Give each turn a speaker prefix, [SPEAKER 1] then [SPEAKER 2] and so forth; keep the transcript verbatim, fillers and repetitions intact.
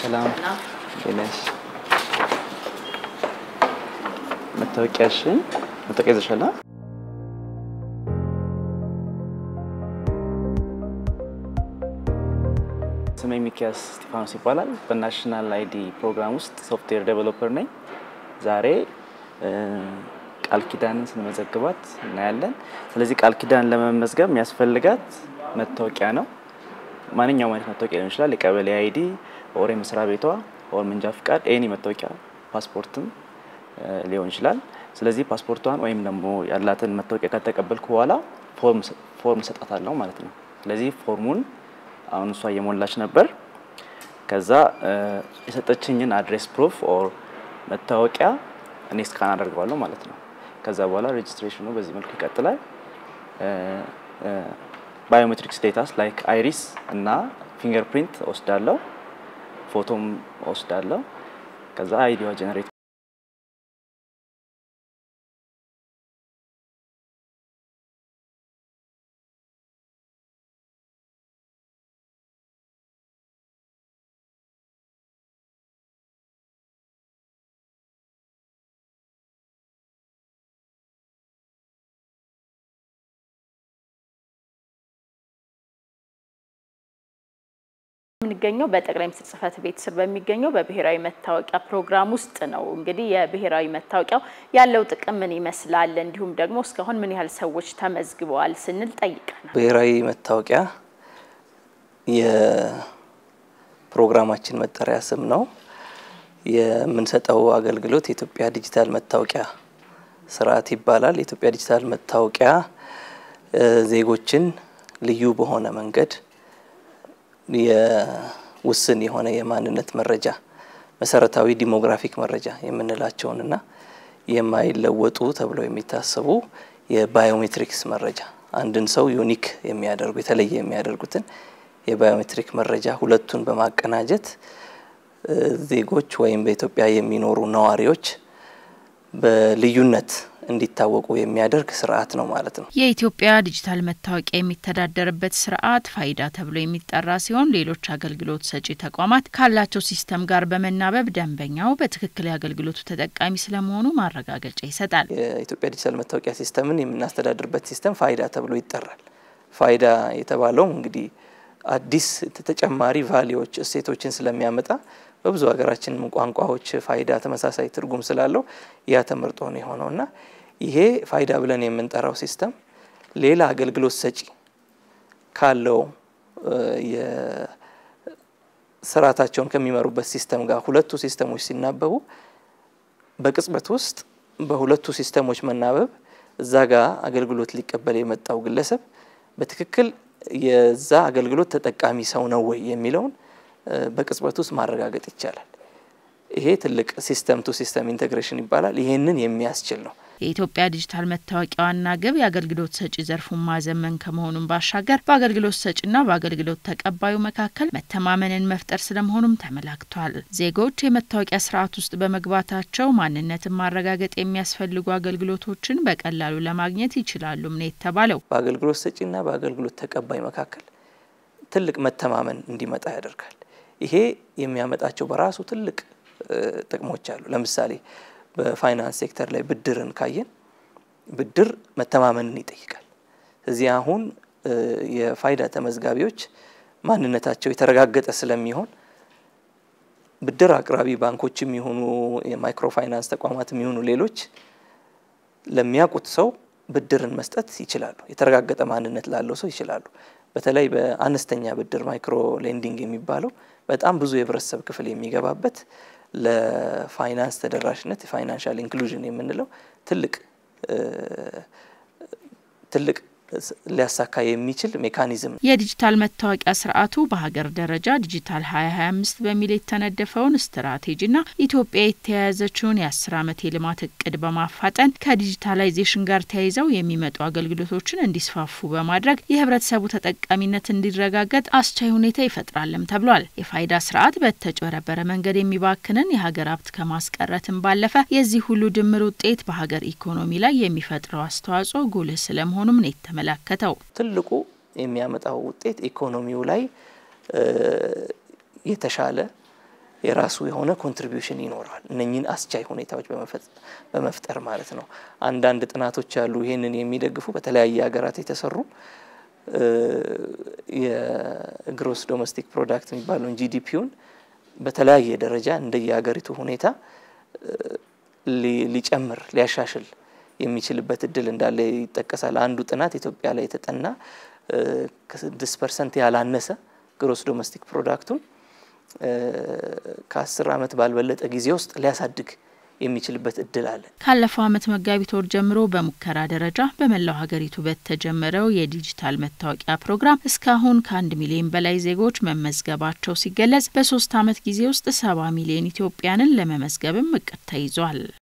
[SPEAKER 1] ሰላም ዲነሽ መታወቂያሽን መታወቂያ ይዘሻል? ስሜ ሚኪያስ ስቲፋኖስ ይባላል። በናሽናል አይዲ ፕሮግራም ውስጥ ሶፍትዌር ዴቨሎፐር ነኝ። ዛሬ ቃል ኪዳንን ስንመዘግባት እናያለን። ስለዚህ ቃል ኪዳን ለመመዝገብ የሚያስፈልጋት መታወቂያ ነው። ማንኛውም አይነት መታወቂያ ሊሆን ይችላል። የቀበሌ አይዲ ኦር የመስሪያ ቤቷ ኦር መንጃ ፍቃድ ኤኒ መታወቂያ ፓስፖርትም ሊሆን ይችላል። ስለዚህ ፓስፖርቷን ወይም ደግሞ ያላትን መታወቂያ ከተቀበልኩ በኋላ ፎርም ፎርም ሰጣታለሁ ማለት ነው። ስለዚህ ፎርሙን አሁን እሷ እየሞላች ነበር። ከዛ የሰጠችኝን አድሬስ ፕሩፍ ኦር መታወቂያ እኔ ስካን አደርጋለሁ ማለት ነው። ከዛ በኋላ ሬጅስትሬሽኑ በዚህ መልኩ ይቀጥላል። ባዮሜትሪክስ ዴታስ ላይክ አይሪስ እና ፊንገርፕሪንት ወስዳለሁ፣ ፎቶም ወስዳለሁ። ከዛ አይዲዋ ጀነሬት
[SPEAKER 2] ምንገኘው በጠቅላይ ሚኒስትር ጽሕፈት ቤት ስር በሚገኘው በብሔራዊ መታወቂያ ፕሮግራም ውስጥ ነው። እንግዲህ የብሔራዊ መታወቂያው ያለው ጥቅም ምን ይመስላል እንዲሁም ደግሞ እስካሁን ምን ያህል ሰዎች ተመዝግበዋል ስንል ጠይቀናል።
[SPEAKER 3] ብሔራዊ መታወቂያ የፕሮግራማችን መጠሪያ ስም ነው። የምንሰጠው አገልግሎት የኢትዮጵያ ዲጂታል መታወቂያ ስርዓት ይባላል። የኢትዮጵያ ዲጂታል መታወቂያ ዜጎችን ልዩ በሆነ መንገድ የውስን የሆነ የማንነት መረጃ መሰረታዊ ዲሞግራፊክ መረጃ የምንላቸውንና የማይለወጡ ተብለው የሚታሰቡ የባዮሜትሪክስ መረጃ አንድን ሰው ዩኒክ የሚያደርጉ የተለየ የሚያደርጉትን የባዮሜትሪክ መረጃ ሁለቱን በማቀናጀት ዜጎች ወይም በኢትዮጵያ የሚኖሩ ነዋሪዎች በልዩነት እንዲታወቁ የሚያደርግ ስርዓት ነው ማለት ነው።
[SPEAKER 4] የኢትዮጵያ ዲጂታል መታወቂያ የሚተዳደርበት ስርዓት ፋይዳ ተብሎ የሚጠራ ሲሆን ሌሎች አገልግሎት ሰጪ ተቋማት ካላቸው ሲስተም ጋር በመናበብ ደንበኛው በትክክል የአገልግሎቱ ተጠቃሚ ስለመሆኑ ማረጋገጫ ይሰጣል።
[SPEAKER 3] የኢትዮጵያ ዲጂታል መታወቂያ ሲስተምን የምናስተዳድርበት ሲስተም ፋይዳ ተብሎ ይጠራል። ፋይዳ የተባለው እንግዲህ አዲስ ተጨማሪ ቫልዩዎች እሴቶችን ስለሚያመጣ በብዙ ሀገራችን ቋንቋዎች ፋይዳ ተመሳሳይ ትርጉም ስላለው ያ ተመርጦ ነው የሆነውና ይሄ ፋይዳ ብለን የምንጠራው ሲስተም ሌላ አገልግሎት ሰጪ ካለው የስርዓታቸውን ከሚመሩበት ሲስተም ጋር ሁለቱ ሲስተሞች ሲናበቡ በቅጽበት ውስጥ በሁለቱ ሲስተሞች መናበብ እዛ ጋር አገልግሎት ሊቀበል የመጣው ግለሰብ በትክክል የዛ አገልግሎት ተጠቃሚ ሰው ነው ወይ የሚለውን በቅጽበት ውስጥ ማረጋገጥ ይቻላል። ይሄ ትልቅ ሲስተም ቱ ሲስተም ኢንተግሬሽን ይባላል። ይሄንን የሚያስችል ነው።
[SPEAKER 4] የኢትዮጵያ ዲጂታል መታወቂያ ዋና ግብ የአገልግሎት ሰጪ ዘርፉን ማዘመን ከመሆኑም ባሻገር በአገልግሎት ሰጪና በአገልግሎት ተቀባዩ መካከል መተማመንን መፍጠር ስለመሆኑም ተመላክቷል። ዜጎች የመታወቂያ ስርዓት ውስጥ በመግባታቸው ማንነትን ማረጋገጥ የሚያስፈልጉ አገልግሎቶችን በቀላሉ ለማግኘት ይችላሉ ነው የተባለው።
[SPEAKER 3] በአገልግሎት ሰጪና በአገልግሎት ተቀባይ መካከል ትልቅ መተማመን እንዲመጣ ያደርጋል። ይሄ የሚያመጣቸው በራሱ ትልቅ ጥቅሞች አሉ። ለምሳሌ በፋይናንስ ሴክተር ላይ ብድርን ካየን ብድር መተማመንን ይጠይቃል። እዚህ አሁን የፋይዳ ተመዝጋቢዎች ማንነታቸው የተረጋገጠ ስለሚሆን ብድር አቅራቢ ባንኮችም ይሁኑ የማይክሮ ፋይናንስ ተቋማትም ይሁኑ ሌሎች ለሚያውቁት ሰው ብድርን መስጠት ይችላሉ። የተረጋገጠ ማንነት ላለው ሰው ይችላሉ። በተለይ በአነስተኛ ብድር ማይክሮ ሌንዲንግ የሚባለው በጣም ብዙ የህብረተሰብ ክፍል የሚገባበት ለፋይናንስ ተደራሽነት የፋይናንሻል ኢንክሉዥን የምንለው ትልቅ ትልቅ ሊያሳካ የሚችል ሜካኒዝም ነው።
[SPEAKER 4] የዲጂታል መታወቂያ ስርዓቱ በሀገር ደረጃ ዲጂታል ሀያ ሀያ አምስት በሚል የተነደፈውን ስትራቴጂና ኢትዮጵያ የተያያዘችውን የአስር ዓመት የልማት እቅድ በማፋጠን ከዲጂታላይዜሽን ጋር ተያይዘው የሚመጡ አገልግሎቶችን እንዲስፋፉ በማድረግ የህብረተሰቡ ተጠቃሚነት እንዲረጋገጥ አስቻይ ሁኔታ ይፈጥራልም ተብሏል። የፋይዳ ስርዓት በተጨበረበረ መንገድ የሚባክንን የሀገር ሀብት ከማስቀረትም ባለፈ የዚህ ሁሉ ድምር ውጤት በሀገር ኢኮኖሚ ላይ የሚፈጥረው አስተዋጽኦ ጉልህ ስለመሆኑም ነው መላከተው።
[SPEAKER 3] ትልቁ የሚያመጣው ውጤት ኢኮኖሚው ላይ የተሻለ የራሱ የሆነ ኮንትሪቢዩሽን ይኖራል እነኚህን አስቻይ ሁኔታዎች በመፍጠር ማለት ነው። አንዳንድ ጥናቶች አሉ ይሄንን የሚደግፉ በተለያየ ሀገራት የተሰሩ የግሮስ ዶሜስቲክ ፕሮዳክት የሚባለው ጂዲፒውን በተለያየ ደረጃ እንደየሀገሪቱ ሁኔታ ሊጨምር ሊያሻሽል የሚችልበት እድል እንዳለ ይጠቀሳል። አንዱ ጥናት ኢትዮጵያ ላይ የተጠና ከ6 ፐርሰንት ያላነሰ ግሮስ ዶሜስቲክ ፕሮዳክቱን ከ10 አመት ባልበለጠ ጊዜ ውስጥ ሊያሳድግ የሚችልበት እድል አለ።
[SPEAKER 4] ካለፈው አመት መጋቢት ወር ጀምሮ በሙከራ ደረጃ በመላው ሀገሪቱ በተጀመረው የዲጂታል መታወቂያ ፕሮግራም እስካሁን ከአንድ ሚሊዮን በላይ ዜጎች መመዝገባቸው ሲገለጽ በሶስት አመት ጊዜ ውስጥ ሰባ ሚሊዮን ኢትዮጵያንን ለመመዝገብም እቅድ ተይዟል።